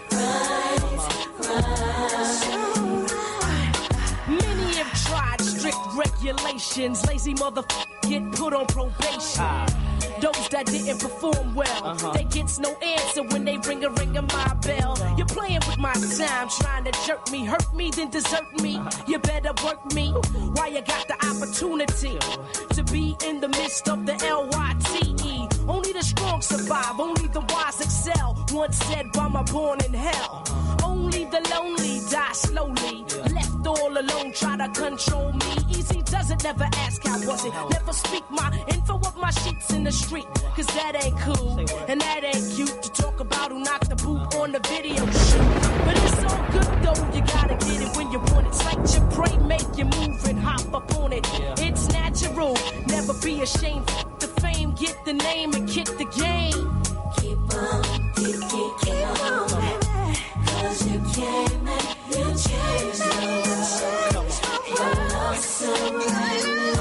Many have tried strict regulations. Lazy motherfuckers get put on probation. Those that didn't perform well, they gets no answer when they ring a my bell. You're playing with my time, trying to jerk me, hurt me, then desert me. You better work me while you got the opportunity to be in the midst of the LYTE. Only the strong survive, only the wise excel. Once said by my born in hell. Only the lonely die slowly. Left all alone, try to control me. Easy does it, never ask how was it. Never speak my info of my sheets in the street, cause that ain't cool, and that ain't cute to talk about who knocked the boot on the video shoot. But it's all good though, you gotta get it when you want it. Sight your prey, make you move and hop up on it. It's natural, never be ashamed. The fame, get the name and kick the game. Keep on, keep on, cause you came and you changed my life. Your love so right.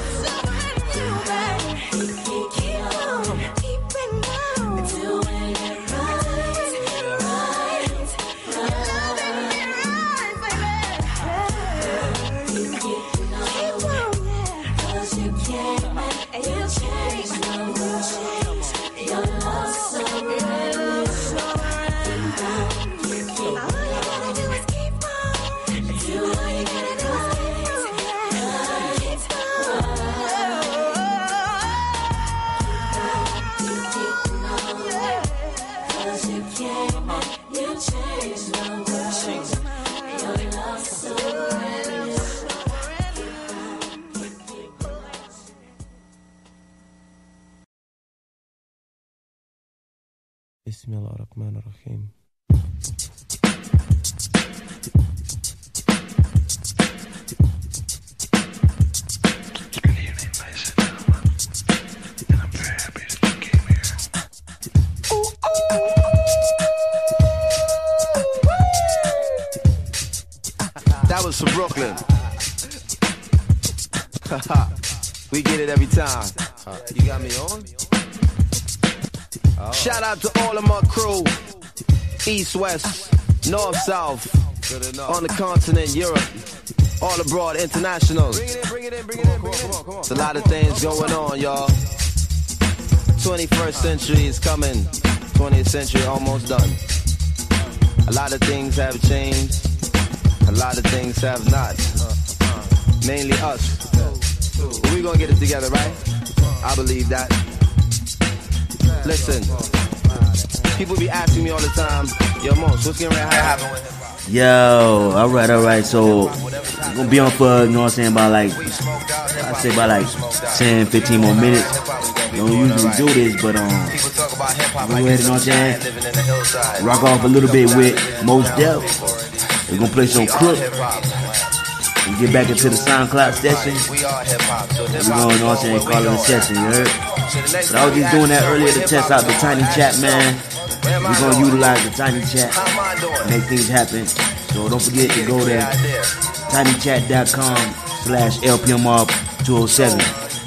Bismillahirrahmanirrahim. That was from Brooklyn. We get it every time. You got me on? Oh. Shout out to all of my crew, East, West, North, South, on the continent, Europe, all abroad, international. Bring it in. There's a lot of things going on, y'all. 21st century is coming. 20th century almost done. A lot of things have changed. A lot of things have not. Mainly us. But we gonna get it together, right? I believe that. Listen, people be asking me all the time, yo, Mos, what's getting ready to happen with him? Yo, alright. So, I'm gonna be on for, you know what I'm saying, about like, I say about like 10, 15 more minutes. We don't usually do this, but, we'll go ahead, you know what I'm saying, rock off a little bit with Mos Def. We're gonna play some Crook. And get back into the SoundCloud session. We're gonna, you know what I'm saying, call it a session, you heard? But I was just doing that earlier to test out the Tiny Chat, man. We're gonna utilize the Tiny Chat, make things happen. So don't forget to go there, tinychat.com/LPMR207.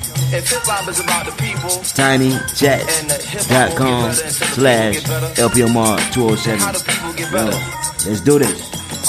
tinychat.com/LPMR207. Yo, let's do this.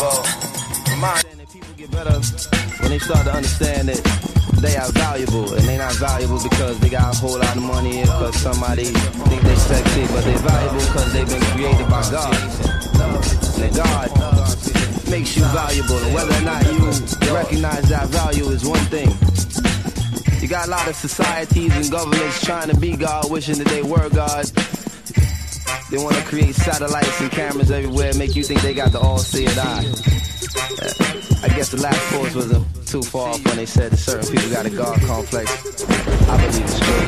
When they start to understand that they are valuable, and they not valuable because they got a whole lot of money, because somebody think they sexy, but they valuable because they've been created by God. And God makes you valuable, and whether or not you recognize that value is one thing. You got a lot of societies and governments trying to be God, wishing that they were God. They want to create satellites and cameras everywhere, make you think they got the all-seeing eye. I guess the last force was too far off when they said that certain people got a God complex. I believe it's true.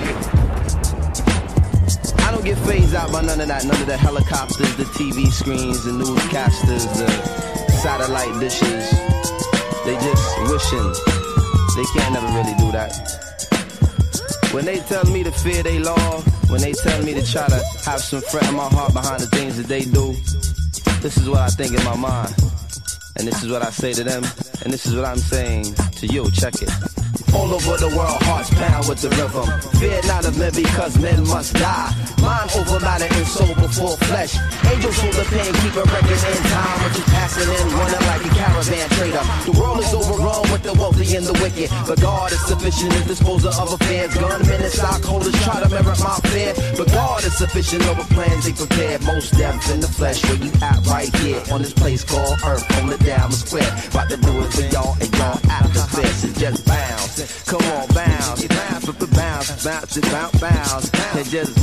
I don't get phased out by none of that. None of the helicopters, the TV screens, the newscasters, the satellite dishes. They just wishing. They can't never really do that. When they tell me to fear they law, when they tell me to try to have some fret in my heart behind the things that they do, this is what I think in my mind. And this is what I say to them, and this is what I'm saying to you. Check it. All over the world, hearts pound with the rhythm. Fear not of men because men must die. Mind over matter and soul before flesh. Angels hold the pen, keep a record in time, which is passing in, running like a caravan trader. The world is overrun with the wealthy and the wicked, but God is sufficient as disposer of affairs. Gunmen and stockholders try to merit my fear, but God is sufficient over plans they prepared. Most death in the flesh, where you at right here on this place called Earth, on the Diamond Square. About to do it for y'all and y'all atmosphere, so just bounce. Come on, bounce, bounce, bounce, bounce, bounce, bounce, and just.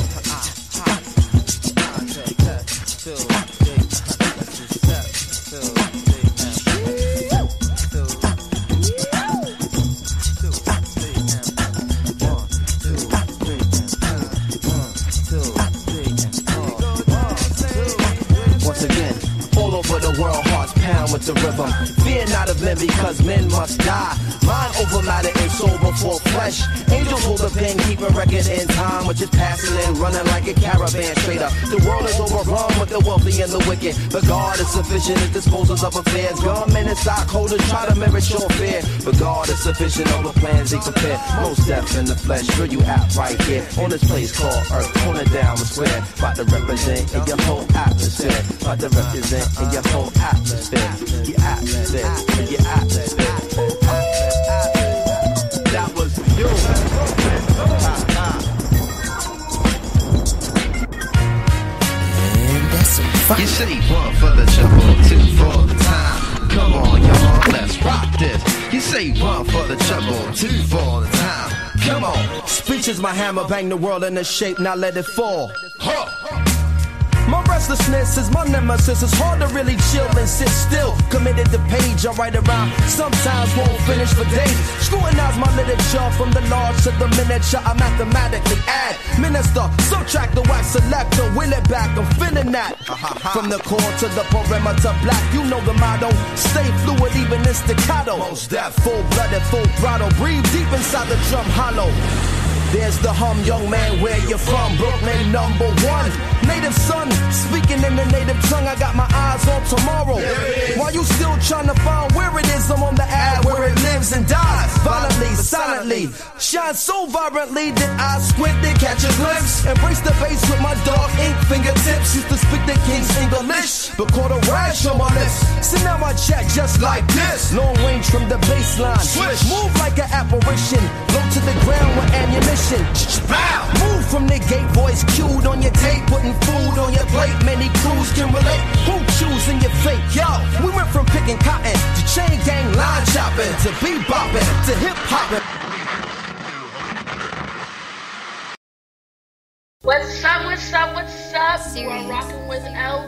Once again, all over the world, hearts pound with the rhythm. Fear not of men because men must die. Mind over matter and soul before flesh. Angels hold the pen, keep a record in time, which is passing and running like a caravan straight up. The world is overrun with the wealthy and the wicked, but God is sufficient as disposers of affairs. Gunmen and stockholders try to merit your fear, but God is sufficient over plans they prepare. Most death in the flesh, where you at right here on this place called Earth, on the Diamond Square. About to represent in your whole atmosphere. About to represent in your whole atmosphere. Your atmosphere, your atmosphere. That was you. And that's some fun. You say one for the trouble, two for the time. Come on, y'all, let's rock this. You say one for the trouble, two for the time. Come on. Speech is my hammer, bang the world into shape, now let it fall. Huh. My restlessness is my nemesis. It's hard to really chill and sit still. Committed to page, I write around. Sometimes won't finish for days. Scrutinize my literature from the large to the miniature. I mathematically add, minister, subtract the wax selector, wheel it back. I'm feeling that. From the core to the perimeter, black. You know the motto. Stay fluid, even in staccato. Most deaf, full blooded, full throttle. Breathe deep inside the drum hollow. There's the hum, young man, where you from? Brooklyn #1. Native son, speak speaking in the native tongue, I got my eyes on tomorrow. While you still trying to find where it is, I'm on the ad where it lives and dies. Violently, silently, shine so vibrantly that I squint to catch a glimpse. Embrace the bass with my dark ink fingertips. Used to speak the king's English, but caught a rash on my lips. So now I chat just like this. Long range from the baseline. Swish. Move like an apparition. Low to the ground with ammunition. Bow. Move from the gate, voice cued on your tape. Putting food on your plate. Many crews can relate. Who choosing your fate? Yo, we went from picking cotton to chain gang line chopping to bebopping to hip hopping. What's up, what's up, what's up? You are rocking with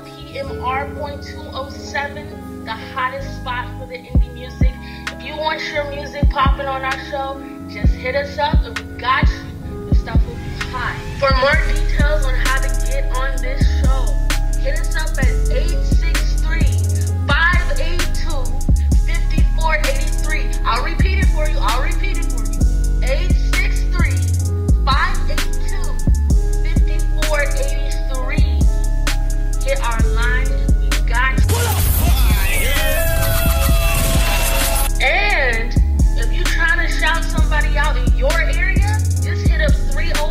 LPMR.207, the hottest spot for the indie music. If you want your music popping on our show, just hit us up and we got you. The stuff will be hot. For more details on how to get on this show, hit us up at 863-582-5483. I'll repeat it for you. 863-582-5483. Hit our line, we got you. And if you trying to shout somebody out in your area, just hit up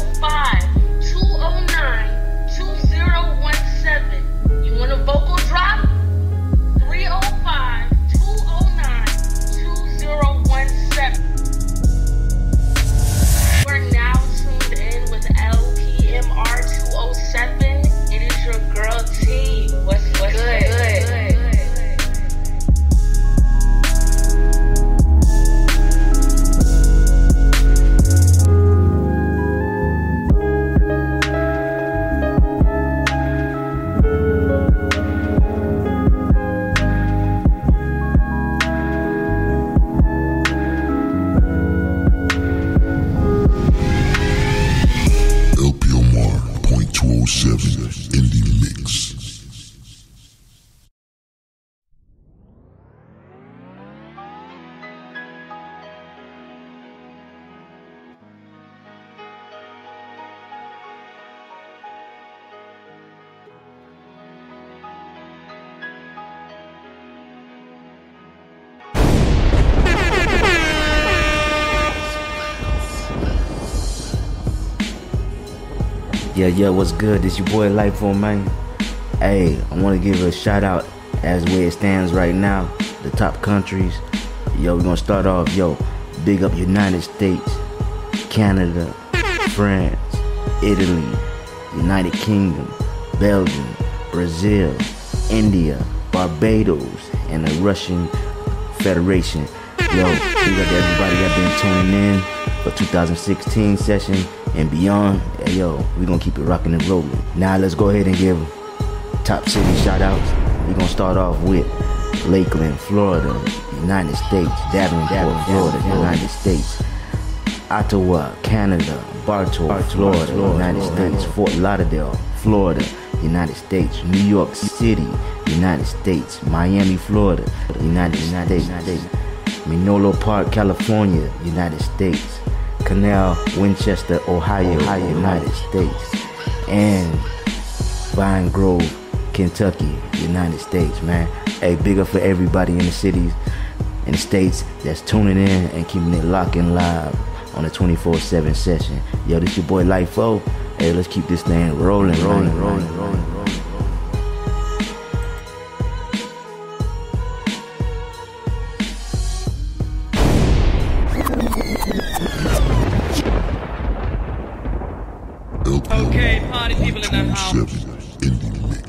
305-209-2017. You want a vocal drop? 305-209-2017. We're now tuned in with LPMR 207. It is your girl T. What's good? Indie Mix. Yeah, what's good? This your boy Lifeform, man. Hey, I want to give a shout out as where it stands right now, the top countries. Yo, we're gonna start off, big up United States, Canada, France, Italy, United Kingdom, Belgium, Brazil, India, Barbados, and the Russian Federation. Yo, big up to everybody that been tuning in for 2016 session and beyond. Hey, yo, we gonna keep it rocking and rolling. Now let's go ahead and give top city shout outs. We gonna start off with Lakeland, Florida, United States, Davenport, Florida, United States, Ottawa, Canada, Bartow, Florida, United States, Fort Lauderdale, Florida, United States, New York City, United States, Miami, Florida, United States, Menlo Park, California, United States, Canal, Winchester, Ohio, United States, and Vine Grove, Kentucky, United States, man. Hey, big up for everybody in the cities and the states that's tuning in and keeping it locked and live on the 24/7 session. Yo, this your boy Lifo. Hey, let's keep this thing rolling. Okay, party people in the house. Indie Mix.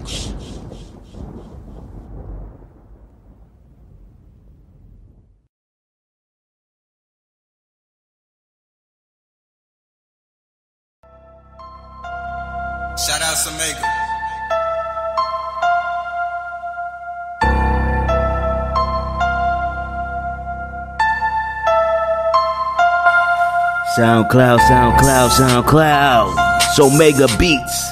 Shout out Samega. SoundCloud. So Mega Beats.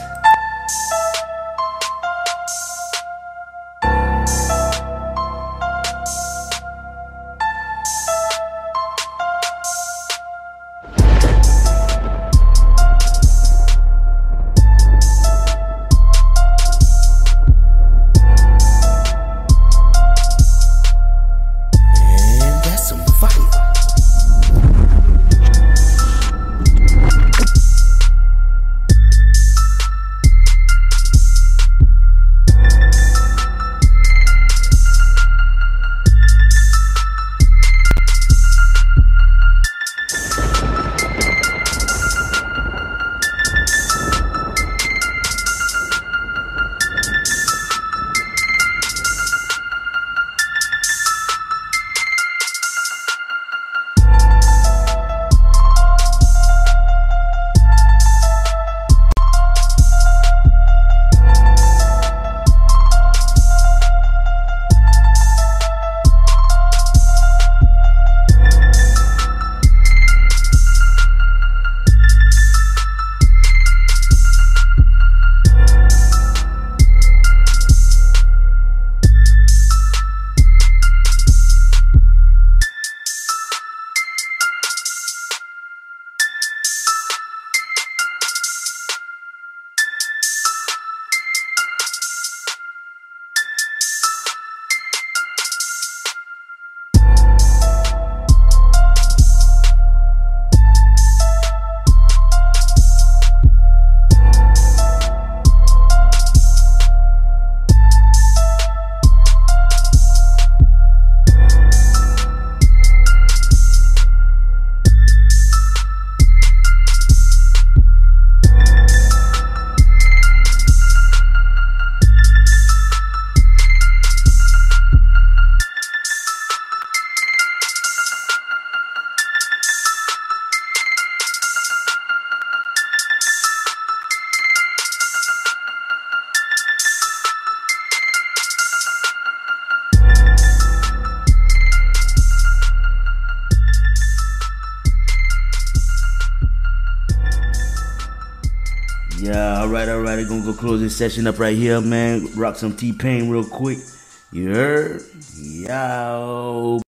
Alright. Gonna go close this session up right here, man. Rock some T-Pain real quick. You heard? Yo.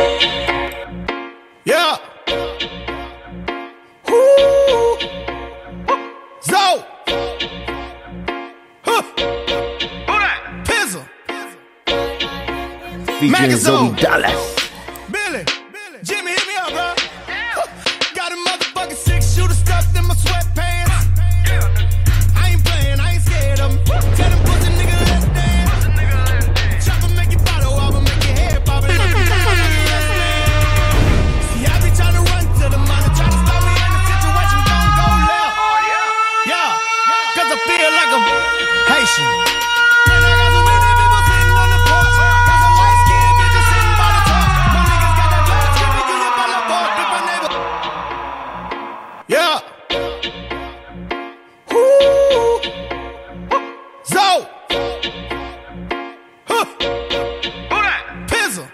Yeah. Woo. Zo. Huh. Pizzle. Featuring Zoe Dallas. Billy. Jimmy, hit me up, bro. Got a motherfucking 6-shooter stuffed in my sweatpants. I ain't playing, I ain't scared of 'em. Tell them pussy nigga let's dance. Chopper make you bottle, I'ma make your head pop. See, I be trying to run to the money, try to stop me in the situation, don't go left. Yeah, cause I feel like I'm Haitian. And I got so many people sitting on the porch. Got some light-skinned bitches sitting by the torch. My niggas got that blood screaming, you by the boy, pick my neighbor. Yeah. Woo. Zo. Huh. Pizzle.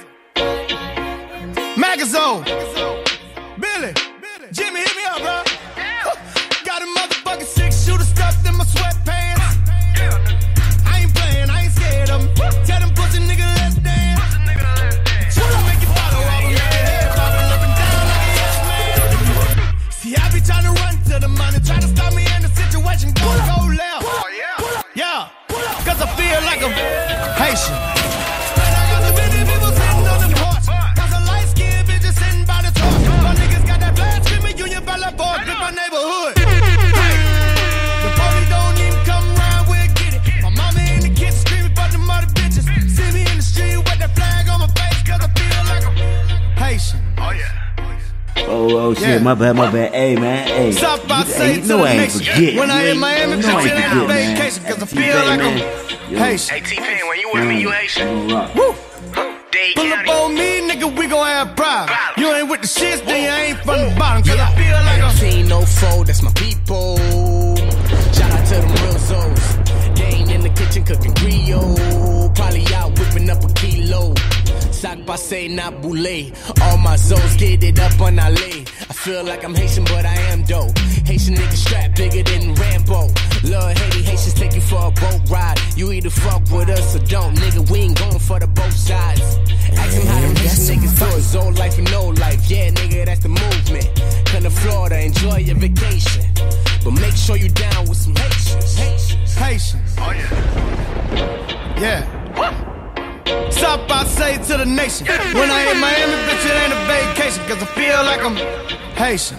Magazone. Billy. Jimmy, hit me up, bro. Got a motherfucking 6-shooter stuffed in my sweatpants. I ain't playing, I ain't scared of 'em. Tell them pussy nigga let's dance. Tryna make you follow, I'ma make your head bobbing up and down like a yes man. See, I be trying to run to the money, try to stop me in the situation, don't go left. Yeah, cause I feel like I'm Haitian. And I got so many people sitting on the porch. Got some light-skinned bitches sitting by the torch. My niggas got that blood screaming, Union by the boy, pick my neighborhood. The police don't even come around, we'll get it. My mama in the kitchen screaming about the mother bitches. See me in the street with that flag on my face, cause I feel like I'm Haitian. Oh shit, Yeah. my bad. Hey man, hey. Stop by You say know to the I ain't nation. forget. When I You in ain't- Miami, you know I bitch, ain't it ain't a forget, man. vacation, cause I T-Pain, feel like man. I'm Yo. Haitian. Hey, T-Pain, when you with me, you Haitian. Woo. Pull up on me, nigga, we gon' have pride. You ain't with the shits, then you ain't from the bottom, cause I feel like I'm 1804, that's my people. Shout out to them real souls. They ain't in the kitchen cooking griot. Probably out whipping up a kilo. Sac passe, not boule. All my zones get it up on LA. I feel like I'm Haitian, but I am dope. Haitian nigga strap bigger than Rambo. Love Haiti, Haitians take you for a boat ride. You either fuck with us or don't, nigga. We ain't going for the both sides. Ask them how them Haitian niggas do it. Old life and no life. Yeah, nigga, that's the movement. Come to Florida, enjoy your vacation. But make sure you down with some Haitians. Haitians. Oh yeah. Yeah. Stop, I say to the nation. When I in Miami, bitch, it ain't a vacation, cause I feel like I'm Haitian.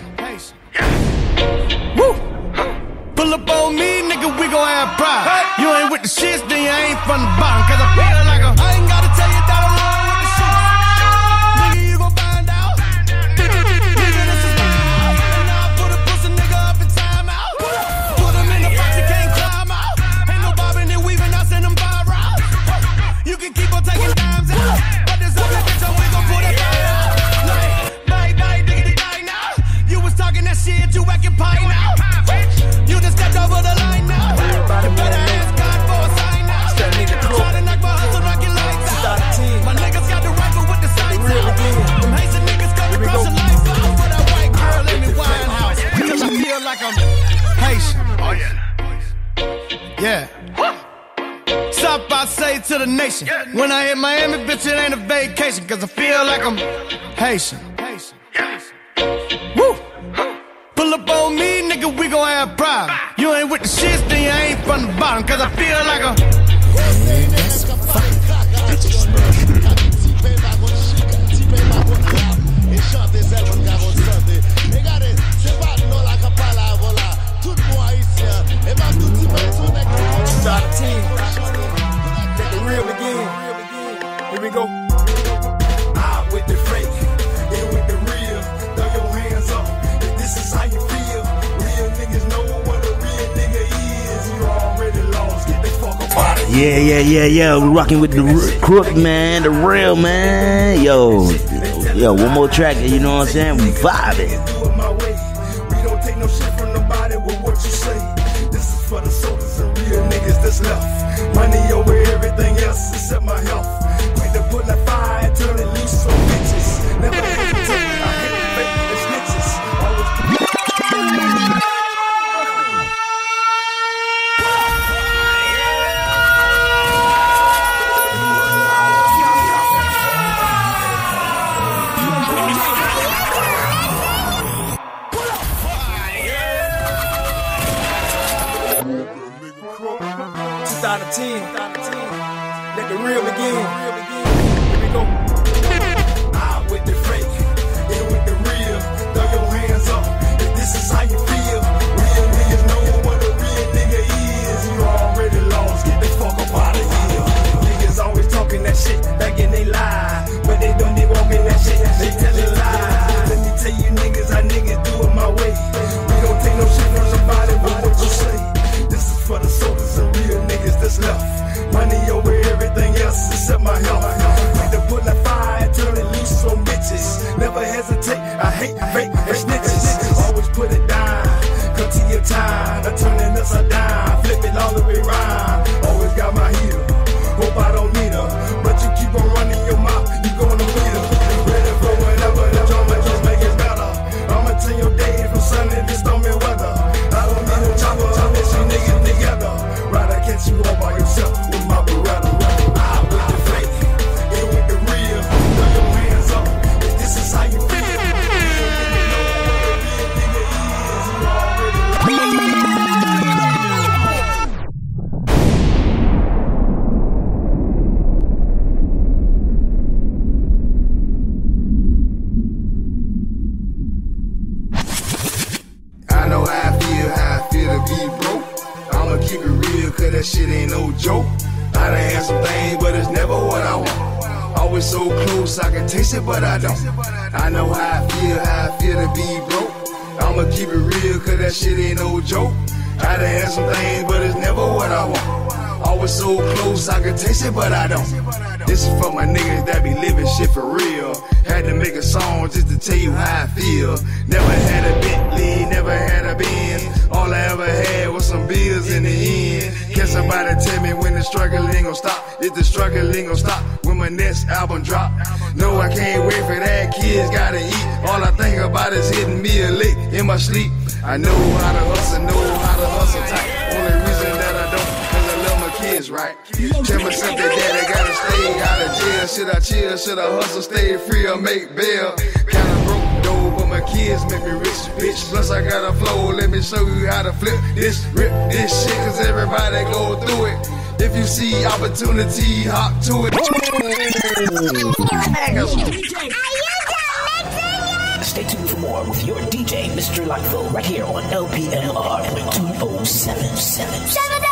Woo. Pull up on me, nigga, we gon' have pride. You ain't with the shits, then you ain't from the bottom, cause I feel like I'm. I ain't gotta tell you that I'm wrong with the shit. Nigga, you gon' find out. Nigga, this is my house. And now I put a pussy nigga up in time out. Put him in the box, he can't climb out. Ain't no bobbing and weaving, I send him viral. You can keep on taking dimes out. But this other bitch, we gon' pull that guy out. Night, diggity, die now. You was talking that shit, you acting pie now. You just stepped over the line now. You better ask God for a sign now. Try to knock my hustle, knock your lights out. My niggas got the rifle with the sights out. Them Haitian niggas come across the lights out. For that white girl in me Winehouse. Because I feel like I'm Haitian. Oh yeah. Stop, I say to the nation. When I hit Miami, bitch, it ain't a vacation, cause I feel like I'm Haitian. Woo. Pull up on me, nigga, we gon' have pride. You ain't with the shits, then you ain't from the bottom, cause I feel like I'm. Start the team. Let the real begin. Here we go. I with the fake, in with the real. Throw your hands up if this is how you feel. Real niggas know what a real nigga is. You already lost. Get the fuck up out of here. Yeah. We rocking with the crook, man, the real man. Yo, one more track, you know what I'm saying? We vibing. Do it my way. We don't take no shit from nobody with what you say. This is for the soldiers and real niggas that's left. Money over everything else except my health. Quick to put in the fire and turn it loose on bitches. Never hesitate. I hate fake and snitches. Always Let the real begin. Here we go. Out with the fake, in with the real. Throw your hands up if this is how you feel. Real niggas know what a real nigga is. You already lost, get the fuck up out of here. Niggas always talking that shit back in they lie, but they don't be walking that shit, they tell a lie. Let me tell you niggas, how niggas do it my way. We don't take no shit from somebody, but what you say. This is for the soldiers and real niggas that's left. Money over everything else except my health. Like to put the fire and turn it loose on bitches. Never hesitate, I hate fake snitches. Always put it down, come to your time. I turn it upside down, flip it all the way round. Always got my heater, hope I don't need her. But you keep on running your mouth, you gonna beat her. Ready for whatever, the drama just make it better. I'ma turn your day from sunny to stormy weather. I don't need no chopper, I'll let you niggas together. Rather catch you all by yourself with my Beretta. Out with the fake, in with the real. Throw your hands up, if this is how you feel. I know how I feel to be broke. I'ma keep it real, cause that shit ain't no joke. I done had some things, but it's never what I want. Always so close, I can taste it, but I don't. I know how I feel to be broke. I'ma keep it real, cause that shit ain't no joke. I done had some things, but it's never what I want. Always so close, I can taste it, but I don't. This is for my niggas that be living shit for real. Had to make a song just to tell you how I feel. Never had a Bentley, never had a Benz. All I ever had was some bills in the end. Can somebody tell me when the struggle ain't gon' stop? If the struggle ain't gon' stop when my next album drop? No, I can't wait for that, kids gotta eat. All I think about is hitting me a lick in my sleep. I know how to hustle tight. Only reason that I don't, cause I love my kids, right? Tell myself that daddy gotta stay out of jail. Should I chill, should I hustle, stay free or make bail? Kinda broke though, but my kids make me rich, bitch. Plus I got a flow, let me show you how to flip this, rip this shit, cause everybody go through it. If you see opportunity, hop to it. Stay tuned for more with your DJ, Mr. Lightful, right here on LPLR 20777.